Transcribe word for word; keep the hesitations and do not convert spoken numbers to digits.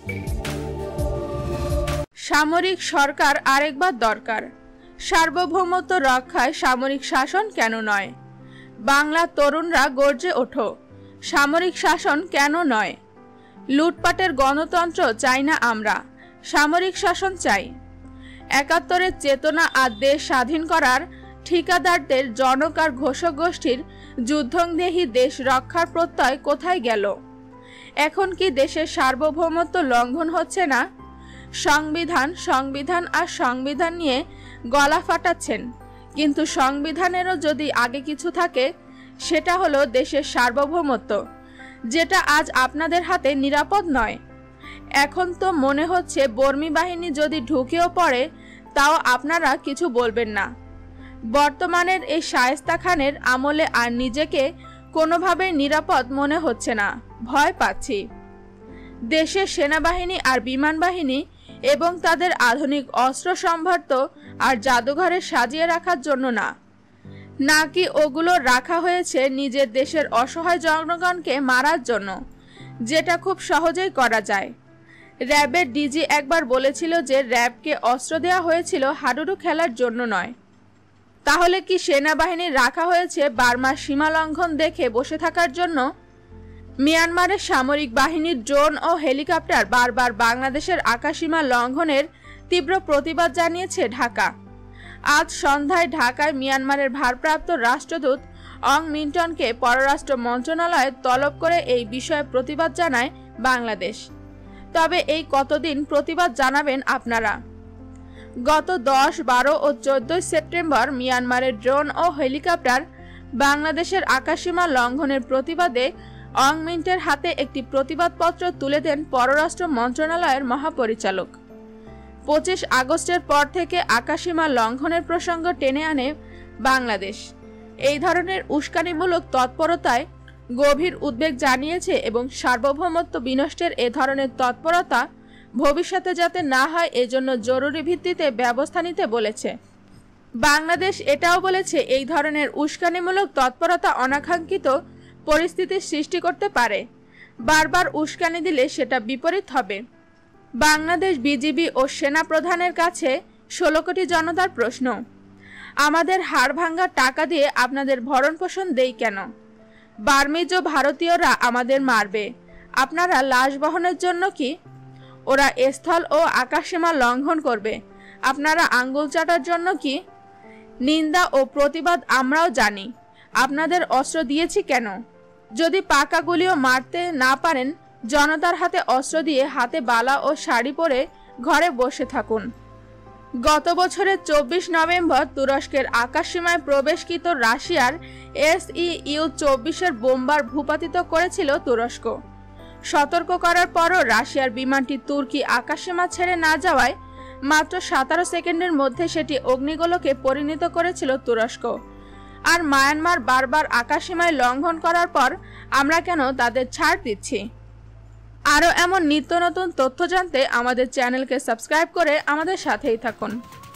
সামরিক সরকার আরেকবার দরকার। সার্বভৌমত্ব রক্ষায় সামরিক শাসন কেন নয়? বাংলা তরুণরা গর্জে ওঠো, সামরিক শাসন কেন নয়? লুটপাটের গণতন্ত্র চাই না আমরা, সামরিক শাসন চাই। একাত্তরের চেতনা আর দেশ স্বাধীন করার ঠিকাদারদের জনক আর ঘোষক গোষ্ঠীর যুদ্ধংদেহী দেশ রক্ষার প্রত্যয় কোথায় গেল? এখন কি দেশের সার্বভৌমত্ব লঙ্ঘন হচ্ছে না? সংবিধান সংবিধান আর সংবিধান নিয়ে গলা ফাটাচ্ছেন, কিন্তু সংবিধানেরও যদি আগে কিছু থাকে, সেটা হলো দেশের সার্বভৌমত্ব, যেটা আজ আপনাদের হাতে নিরাপদ নয়। এখন তো মনে হচ্ছে বর্মী বাহিনী যদি ঢুকেও পড়ে, তাও আপনারা কিছু বলবেন না। বর্তমানের এই শায়েস্তা খানের আমলে আর নিজেকে কোনোভাবে নিরাপদ মনে হচ্ছে না, ভয় পাচ্ছি। দেশের সেনাবাহিনী আর বিমান বাহিনী এবং তাদের আধুনিক অস্ত্র সম্ভার আর জাদুঘরে সাজিয়ে রাখার জন্য না, নাকি ওগুলো রাখা হয়েছে নিজের দেশের অসহায় জনগণকে মারার জন্য, যেটা খুব সহজেই করা যায়। র্যাবের ডিজি একবার বলেছিল যে র্যাবকে অস্ত্র দেওয়া হয়েছিল হাডুডু খেলার জন্য নয়। তাহলে কি সেনাবাহিনী রাখা হয়েছে বার্মার সীমা লঙ্ঘন দেখে বসে থাকার জন্য? মিয়ানমারের সামরিক বাহিনীর ড্রোন ও হেলিকপ্টার বারবার বাংলাদেশের আকাশসীমা লঙ্ঘনের তীব্র প্রতিবাদ জানিয়েছে ঢাকা। আজ সন্ধ্যায় ঢাকায় মিয়ানমারের ভারপ্রাপ্ত রাষ্ট্রদূত অং মিন্টনকে পররাষ্ট্র মন্ত্রণালয়ে তলব করে এই বিষয়ে প্রতিবাদ জানায় বাংলাদেশ। তবে এই কতদিন প্রতিবাদ জানাবেন আপনারা? গত দশ বারো ও চোদ্দই সেপ্টেম্বর মিয়ানমারের ড্রোন ও হেলিকপ্টার বাংলাদেশের আকাশসীমা লঙ্ঘনের প্রতিবাদে অং মিন্টের হাতে একটি প্রতিবাদপত্র তুলে দেন পররাষ্ট্র মন্ত্রণালয়ের মহাপরিচালক। পঁচিশ আগস্টের পর থেকে আকাশসীমা লঙ্ঘনের প্রসঙ্গ টেনে আনে বাংলাদেশ। এই ধরনের উস্কানিমূলক তৎপরতায় গভীর উদ্বেগ জানিয়েছে এবং সার্বভৌমত্ব বিনষ্টের এ ধরনের তৎপরতা ভবিষ্যতে যাতে না হয় এজন্য জরুরি ভিত্তিতে ব্যবস্থা নিতে বলেছে। বাংলাদেশ এটাও বলেছে এই ধরনের উস্কানিমূলক তৎপরতা অনাকাঙ্ক্ষিত পরিস্থিতির সৃষ্টি করতে পারে। বারবার উস্কানি দিলে সেটা বিপরীত হবে। বাংলাদেশ বিজিবি ও সেনা প্রধানের কাছে ষোলো কোটি জনতার প্রশ্ন, আমাদের হাড় ভাঙ্গা টাকা দিয়ে আপনাদের ভরণ পোষণ দেই কেন? বার্মিজ ও ভারতীয়রা আমাদের মারবে, আপনারা লাশ বহনের জন্য কি? ওরা স্থল ও আকাশসীমা লঙ্ঘন করবে, আপনারা আঙ্গুল চাটার জন্য কি? নিন্দা ও প্রতিবাদ আমরাও জানি, আপনাদের অস্ত্র দিয়েছি কেন? যদি পাকা গুলিও মারতে না পারেন, জনতার হাতে অস্ত্র দিয়ে হাতে বালা ও শাড়ি পরে ঘরে বসে থাকুন। গত বছরের চব্বিশ নভেম্বর তুরস্কের আকাশসীমায় প্রবেশকৃত রাশিয়ার এস ইউ চব্বিশের বোম্বার ভূপাতিত করেছিল তুরস্ক। সতর্ক করার পরও রাশিয়ার বিমানটি তুর্কি আকাশসীমা ছেড়ে না যাওয়ায় মাত্র সতেরো সেকেন্ডের মধ্যে সেটি অগ্নিগোলকে পরিণত করেছিল তুরস্ক। আর মায়ানমার বারবার আকাশসীমায় লঙ্ঘন করার পর আমরা কেন তাদের ছাড় দিচ্ছি? আরও এমন নিত্য নতুন তথ্য জানতে আমাদের চ্যানেলকে সাবস্ক্রাইব করে আমাদের সাথেই থাকুন।